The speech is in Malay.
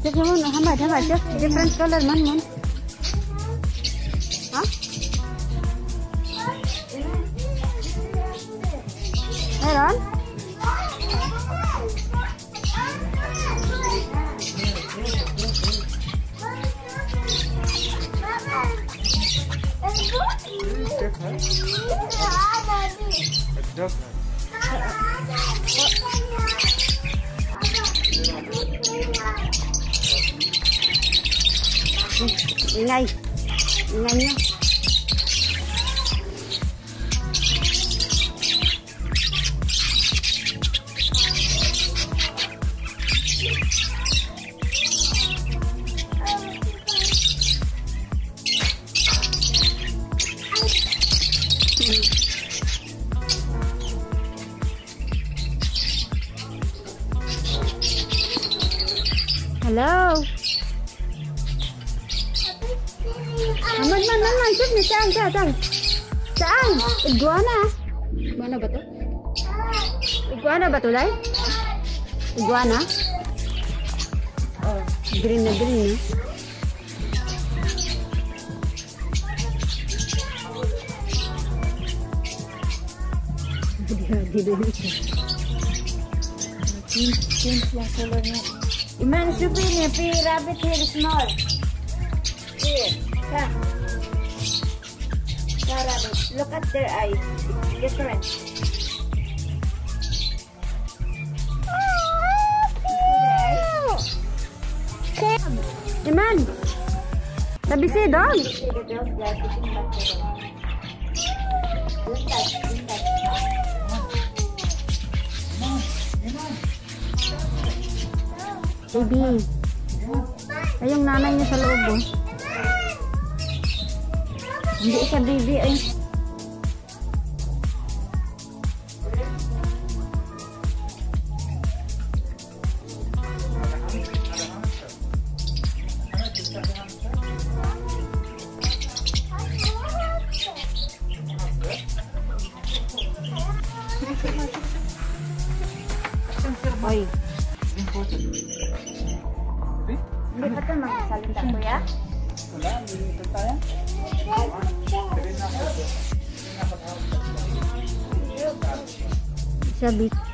Check mo na, hamad, check. Different color man. Ha? Meron? Ingay nyo. Hello. Man, sit ni saan? Iguana. Iguana ba to? Iguana ba to, Lai? Iguana? Oh, green na. Change lang color niya. Iman, supin niya. Rabbit hair small. Here. Come. Rabbit. Look at their eyes. It's different. Iman. Sabi si dog. Baby. Ay, yung nanay niya sa loob, oh. Hindi siya baby, ay. Oy. Hindi pa ito magsasalita, kuya? Wala, hindi ito tayo. Sabi.